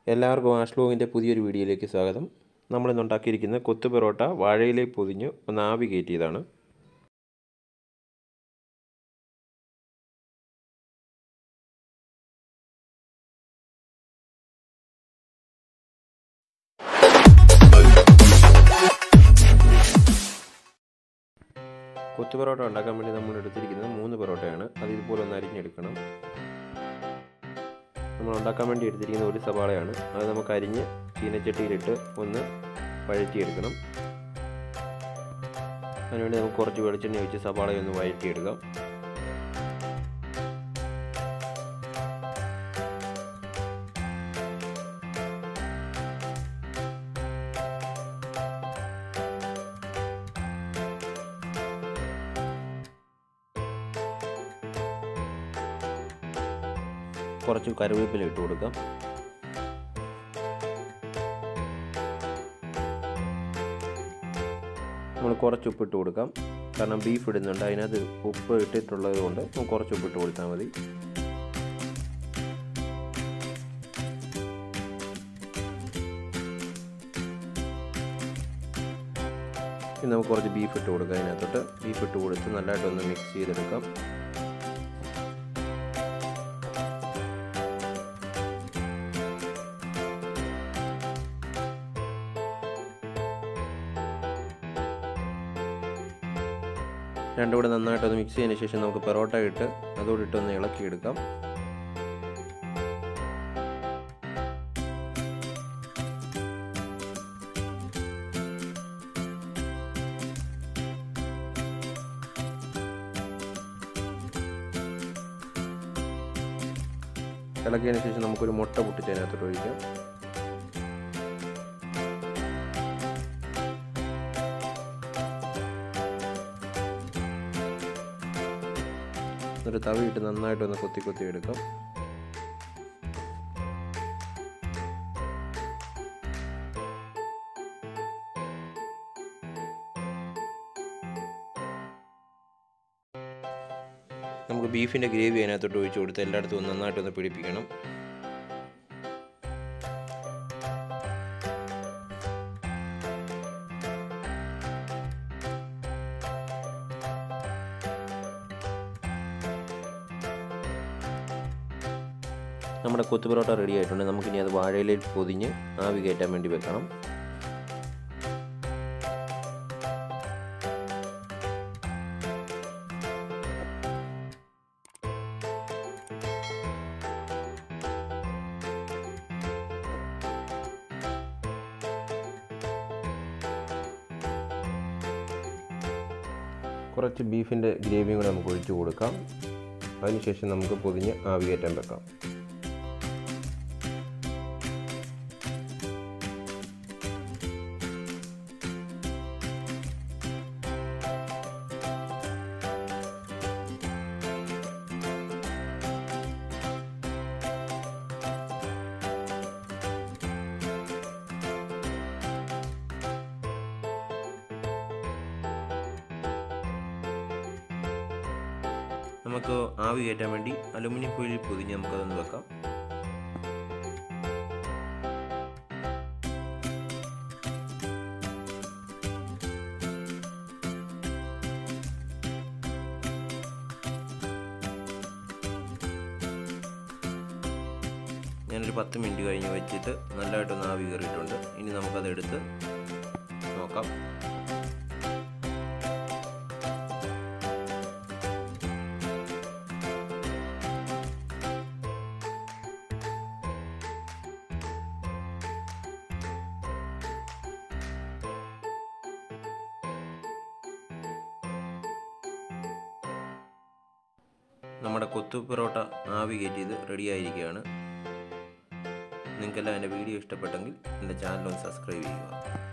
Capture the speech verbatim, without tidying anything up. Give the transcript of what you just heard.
എല്ലാവർക്കും ആഷ് വ്ലോഗിൻ്റെ പുതിയൊരു വീഡിയോയിലേക്ക് സ്വാഗതം. നമ്മളിന്ന് ഉണ്ടാക്കിയിരിക്കുന്ന കൊത്തു പൊറോട്ട വാഴയിലേക്ക് പൊതിഞ്ഞ് ഒന്ന് ആവി കയറ്റിയതാണ്. കൊത്തു പൊറോട്ട ഉണ്ടാക്കാൻ വേണ്ടി നമ്മൾ എടുത്തിരിക്കുന്നത് മൂന്ന് പൊറോട്ടയാണ്. അത് ഇതുപോലെ ഒന്ന് അരിഞ്ഞെടുക്കണം. നമ്മൾ ഉണ്ടാക്കാൻ വേണ്ടി എടുത്തിരിക്കുന്ന ഒരു സവാളയാണ്. അത് നമുക്ക് അരിഞ്ഞ് ചീനച്ചട്ടിയിലിട്ട് ഒന്ന് വഴറ്റിയെടുക്കണം. അതിനുവേണ്ടി നമുക്ക് കുറച്ച് വെളിച്ചെണ്ണ ഒഴിച്ച് സവാളയൊന്ന് വഴറ്റിയെടുക്കാം. കുറച്ച് കറിവേപ്പില ഇട്ട് കൊടുക്കാം. നമ്മൾ കുറച്ച് ഉപ്പിട്ട് കൊടുക്കാം. കാരണം ബീഫ് ഇടുന്നുണ്ട്, അതിനകത്ത് ഉപ്പ് ഇട്ടിട്ടുള്ളത് കൊണ്ട് നമുക്ക് കുറച്ച് ഉപ്പിട്ട് കൊടുത്താൽ മതി. ഇനി നമുക്ക് കുറച്ച് ബീഫ് ഇട്ട് കൊടുക്കാം. അതിനകത്തോട്ട് ബീഫ് ഇട്ട് കൊടുത്ത് നല്ലതായിട്ടൊന്ന് മിക്സ് ചെയ്തെടുക്കാം. രണ്ടും കൂടെ നന്നായിട്ടൊന്ന് മിക്സ് ചെയ്തതിന് ശേഷം നമുക്ക് പൊറോട്ട ഇട്ട് അതോടിട്ടൊന്ന് ഇളക്കിയെടുക്കാം. ഇളക്കിയതിന് ശേഷം നമുക്കൊരു മുട്ട പൊട്ടിച്ച് അതിനകത്തോട്ട് ഒഴിക്കാം. ഒരു തവിയിട്ട് നന്നായിട്ടൊന്ന് കൊത്തി കൊത്തി എടുക്കാം. നമുക്ക് ബീഫിൻ്റെ ഗ്രേവി അതിനകത്തോട്ട് ഒഴിച്ച് കൊടുത്ത് എല്ലായിടത്തും ഒന്ന് നന്നായിട്ടൊന്ന് പിടിപ്പിക്കണം. നമ്മുടെ കൊത്തു പൊറോട്ട റെഡി ആയിട്ടുണ്ട്. നമുക്കിനി അത് വാഴയിലയിൽ പൊതിഞ്ഞ് ആവി കയറ്റാൻ വേണ്ടി വെക്കണം. കുറച്ച് ബീഫിൻ്റെ ഗ്രേവിയും കൂടെ നമുക്ക് ഒഴിച്ചു കൊടുക്കാം. അതിനുശേഷം നമുക്ക് പൊതിഞ്ഞ് ആവി കയറ്റാൻ വെക്കാം. നമുക്ക് ആവി കയറ്റാൻ വേണ്ടി അലുമിനിയം ഫോയിലിൽ പൊതിഞ്ഞ് നമുക്കതൊന്ന് വെക്കാം. ഞാനൊരു പത്ത് മിനിറ്റ് കഴിഞ്ഞ് വെച്ചിട്ട് നല്ലതായിട്ടൊന്ന് ആവി കയറിയിട്ടുണ്ട്. ഇനി നമുക്കതെടുത്ത് നോക്കാം. നമ്മുടെ കൊത്തു പൊറോട്ട ആവി കയറ്റിയത് റെഡിയായിരിക്കുകയാണ്. നിങ്ങൾക്കെല്ലാം എൻ്റെ വീഡിയോ ഇഷ്ടപ്പെട്ടെങ്കിൽ എൻ്റെ ചാനൽ ഒന്ന് സബ്സ്ക്രൈബ് ചെയ്യുക.